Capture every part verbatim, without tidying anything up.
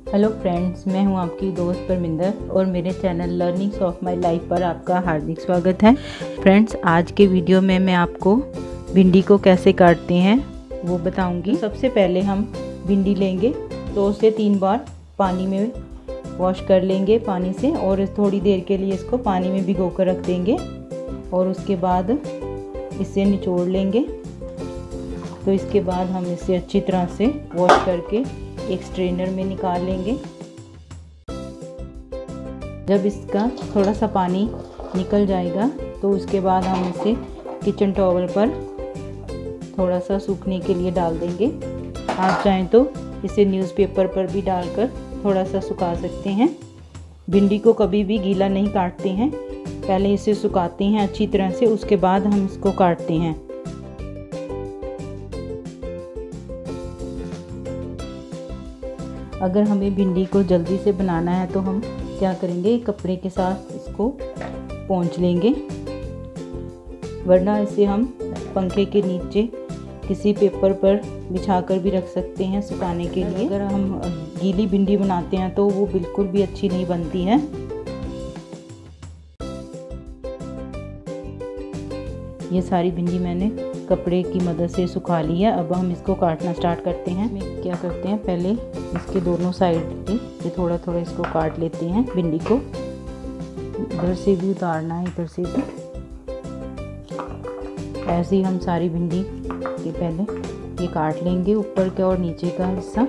Hello friends, मैं हूं आपकी दोस्त परमिंदर और मेरे channel learnings of my life पर आपका हार्दिक स्वागत है। फ्रेंड्स, आज के वीडियो में मैं आपको भिंडी को कैसे काटते हैं वो बताऊंगी। तो सबसे पहले हम भिंडी लेंगे, दो से तीन बार पानी में वॉश कर लेंगे पानी से और थोड़ी देर के लिए इसको पानी में भिगो कर रख देंगे और उसके बाद इसे निचोड़ लेंगे। तो इसके बाद हम इसे अच्छी तरह से वॉश करके एक स्ट्रेनर में निकाल लेंगे। जब इसका थोड़ा सा पानी निकल जाएगा तो उसके बाद हम इसे किचन टॉवल पर थोड़ा सा सूखने के लिए डाल देंगे। आप चाहें तो इसे न्यूज़पेपर पर भी डालकर थोड़ा सा सुखा सकते हैं। भिंडी को कभी भी गीला नहीं काटते हैं, पहले इसे सुखाते हैं अच्छी तरह से, उसके बाद हम इसको काटते हैं। अगर हमें भिंडी को जल्दी से बनाना है तो हम क्या करेंगे, कपड़े के साथ इसको पोंछ लेंगे, वरना इसे हम पंखे के नीचे किसी पेपर पर बिछाकर भी रख सकते हैं सुखाने के लिए। अगर हम गीली भिंडी बनाते हैं तो वो बिल्कुल भी अच्छी नहीं बनती है। ये सारी भिंडी मैंने कपड़े की मदद से सुखा ली है। अब हम इसको काटना स्टार्ट करते हैं। मैं क्या करते हैं, पहले इसके दोनों साइड पे ये थोड़ा थोड़ा इसको काट लेते हैं। भिंडी को इधर से भी उतारना है, इधर से भी। ऐसे ही हम सारी भिंडी के पहले ये काट लेंगे, ऊपर का और नीचे का हिस्सा।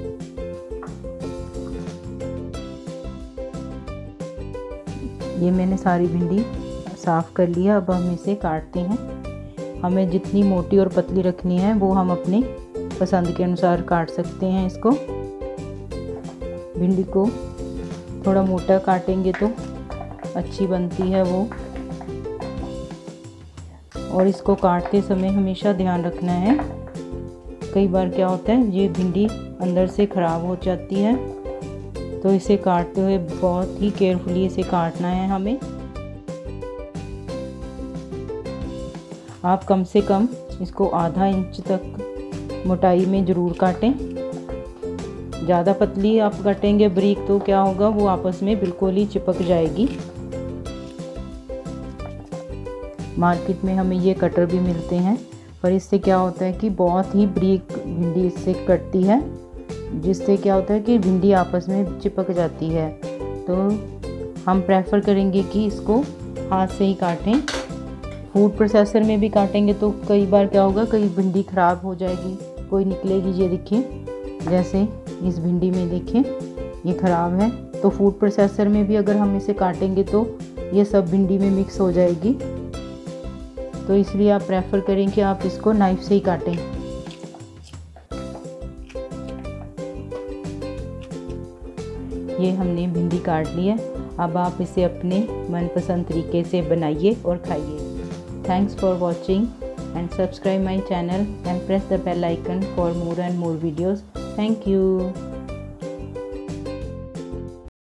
ये मैंने सारी भिंडी साफ़ कर लिया। अब हम इसे काटते हैं। हमें जितनी मोटी और पतली रखनी है वो हम अपने पसंद के अनुसार काट सकते हैं। इसको भिंडी को थोड़ा मोटा काटेंगे तो अच्छी बनती है वो। और इसको काटते समय हमेशा ध्यान रखना है, कई बार क्या होता है ये भिंडी अंदर से ख़राब हो जाती है, तो इसे काटते हुए बहुत ही केयरफुली इसे काटना है हमें। आप कम से कम इसको आधा इंच तक मोटाई में ज़रूर काटें। ज़्यादा पतली आप काटेंगे बारीक तो क्या होगा, वो आपस में बिल्कुल ही चिपक जाएगी। मार्केट में हमें ये कटर भी मिलते हैं, पर इससे क्या होता है कि बहुत ही बारीक भिंडी इससे कटती है, जिससे क्या होता है कि भिंडी आपस में चिपक जाती है। तो हम प्रेफर करेंगे कि इसको हाथ से ही काटें। फूड प्रोसेसर में भी काटेंगे तो कई बार क्या होगा, कई भिंडी ख़राब हो जाएगी, कोई निकलेगी। ये देखिए, जैसे इस भिंडी में देखिए ये ख़राब है। तो फूड प्रोसेसर में भी अगर हम इसे काटेंगे तो ये सब भिंडी में मिक्स हो जाएगी। तो इसलिए आप प्रेफर करें कि आप इसको नाइफ से ही काटें। ये हमने भिंडी काट ली है। अब आप इसे अपने मनपसंद तरीके से बनाइए और खाइए। Thanks for watching and subscribe my channel and press the bell icon for more and more videos. Thank you.